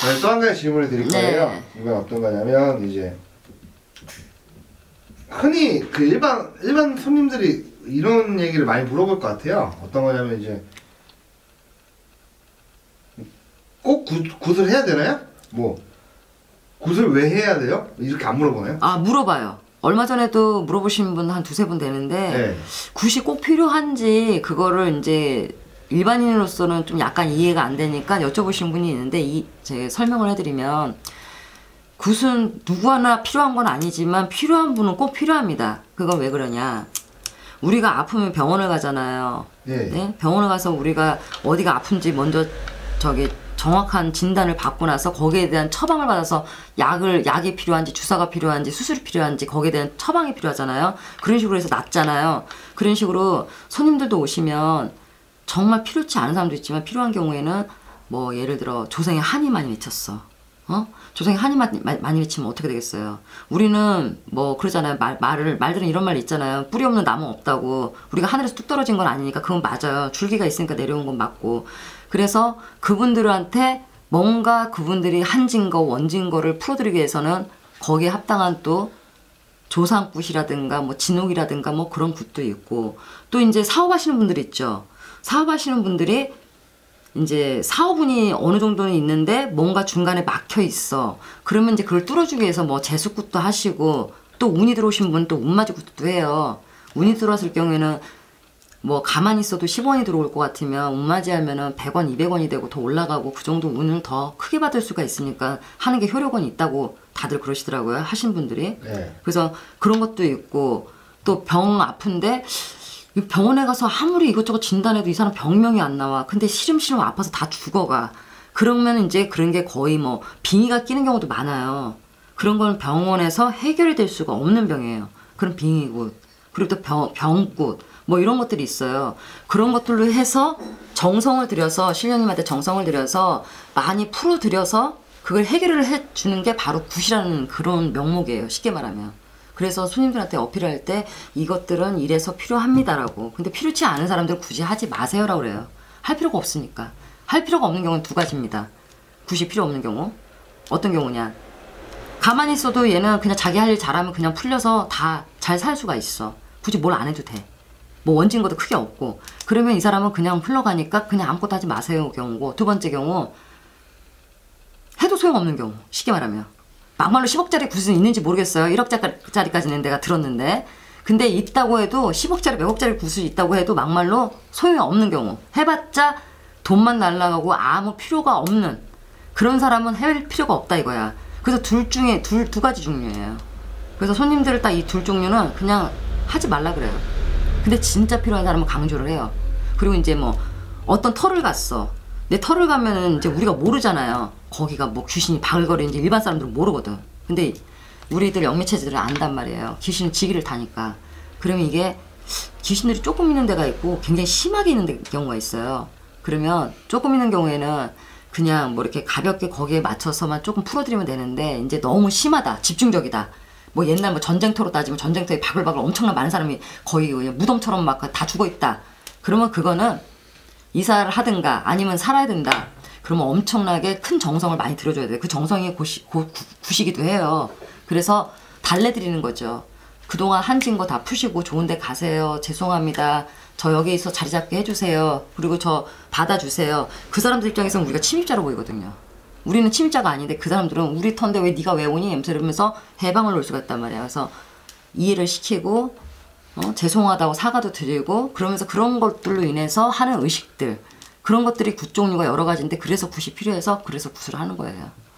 또 한 가지 질문을 드릴 거예요. 네. 이건 어떤 거냐면 이제 흔히 그 일반 손님들이 이런 얘기를 많이 물어볼 것 같아요. 어떤 거냐면 이제 꼭 굿을 해야 되나요? 뭐 굿을 왜 해야 돼요? 이렇게 안 물어보나요? 아, 물어봐요. 얼마 전에도 물어보신 분 한 두세 분 되는데 네. 굿이 꼭 필요한지 그거를 이제 일반인으로서는 좀 약간 이해가 안 되니까 여쭤보신 분이 있는데 제가 설명을 해드리면 굿은 누구 하나 필요한 건 아니지만 필요한 분은 꼭 필요합니다. 그건 왜 그러냐? 우리가 아프면 병원을 가잖아요. 네. 네? 병원을 가서 우리가 어디가 아픈지 먼저 정확한 진단을 받고 나서 거기에 대한 처방을 받아서 약이 필요한지 주사가 필요한지 수술이 필요한지 거기에 대한 처방이 필요하잖아요. 그런 식으로 해서 낫잖아요. 그런 식으로 손님들도 오시면 정말 필요치 않은 사람도 있지만 필요한 경우에는 뭐 예를 들어 조상에 한이 많이 맺혔어. 조상에 한이 많이 맺히면 어떻게 되겠어요? 우리는 뭐 그러잖아요. 말들은 이런 말 있잖아요. 뿌리 없는 나무 없다고. 우리가 하늘에서 뚝 떨어진 건 아니니까 그건 맞아요. 줄기가 있으니까 내려온 건 맞고. 그래서 그분들한테 뭔가 그분들이 한진 거 원진 거를 풀어드리기 위해서는 거기에 합당한 또 조상굿이라든가 뭐 진옥이라든가 뭐 그런 굿도 있고, 또 이제 사업하시는 분들 있죠. 사업하시는 분들이 이제 사업운이 어느 정도는 있는데 뭔가 중간에 막혀 있어. 그러면 이제 그걸 뚫어주기 위해서 뭐 재수굿도 하시고, 또 운이 들어오신 분은 또 운맞이굿도 해요. 운이 들어왔을 경우에는 뭐 가만히 있어도 10원이 들어올 것 같으면 운맞이 하면은 100원, 200원이 되고 더 올라가고 그 정도 운을 더 크게 받을 수가 있으니까 하는 게 효력은 있다고 다들 그러시더라고요. 하신 분들이. 네. 그래서 그런 것도 있고, 또 병 아픈데 병원에 가서 아무리 이것저것 진단해도 이 사람 병명이 안 나와. 근데 시름시름 아파서 다 죽어가. 그러면 이제 그런 게 거의 뭐 빙의가 끼는 경우도 많아요. 그런 건 병원에서 해결이 될 수가 없는 병이에요. 그런 빙의굿, 그리고 또 병굿, 뭐 이런 것들이 있어요. 그런 것들로 해서 정성을 들여서, 신령님한테 정성을 들여서 많이 풀어들여서 그걸 해결을 해주는 게 바로 굿이라는 그런 명목이에요. 쉽게 말하면. 그래서 손님들한테 어필할 때 이것들은 이래서 필요합니다라고. 근데 필요치 않은 사람들은 굳이 하지 마세요라고 그래요. 할 필요가 없으니까. 할 필요가 없는 경우는 두 가지입니다. 굿이 필요 없는 경우. 어떤 경우냐? 가만히 있어도 얘는 그냥 자기 할 일 잘하면 그냥 풀려서 다 잘 살 수가 있어. 굳이 뭘 안 해도 돼. 뭐 원진 것도 크게 없고. 그러면 이 사람은 그냥 흘러가니까 그냥 아무것도 하지 마세요 경우고, 두 번째 경우 해도 소용없는 경우. 쉽게 말하면 막말로 10억짜리 굿은 있는지 모르겠어요. 1억짜리까지는 내가 들었는데, 근데 있다고 해도 10억짜리 100억짜리 굿이 있다고 해도 막말로 소용이 없는 경우, 해봤자 돈만 날라가고 아무 필요가 없는 그런 사람은 할 필요가 없다 이거야. 그래서 둘 중에 두 가지 종류예요. 그래서 손님들을 딱 이 둘 종류는 그냥 하지 말라 그래요. 근데 진짜 필요한 사람은 강조를 해요. 그리고 이제 뭐 어떤 터를 갔어. 내 터를 가면은 이제 우리가 모르잖아요. 거기가 뭐 귀신이 바글거리는지 일반 사람들은 모르거든. 근데 우리들 영미체들은 안단 말이에요. 귀신은 지기를 타니까. 그러면 이게 귀신들이 조금 있는 데가 있고 굉장히 심하게 있는 경우가 있어요. 그러면 조금 있는 경우에는 그냥 뭐 이렇게 가볍게 거기에 맞춰서만 조금 풀어드리면 되는데, 이제 너무 심하다, 집중적이다. 뭐 옛날 뭐 전쟁터로 따지면 전쟁터에 바글바글 엄청나 많은 사람이 거의 무덤처럼 막 다 죽어있다. 그러면 그거는 이사를 하든가 아니면 살아야 된다. 그러면 엄청나게 큰 정성을 많이 들여줘야 돼요. 그 정성이 굿이기도 해요. 그래서 달래드리는 거죠. 그동안 한진 거 다 푸시고 좋은 데 가세요. 죄송합니다. 저 여기서 자리 잡게 해주세요. 그리고 저 받아주세요. 그 사람들 입장에서는 우리가 침입자로 보이거든요. 우리는 침입자가 아닌데 그 사람들은 우리 턴데 왜 네가 왜 오니? 이러면서 해방을 놓을 수가 있단 말이야. 그래서 이해를 시키고 죄송하다고 사과도 드리고, 그러면서 그런 것들로 인해서 하는 의식들, 그런 것들이 굿 종류가 여러 가지인데, 그래서 굿이 필요해서 그래서 굿을 하는 거예요.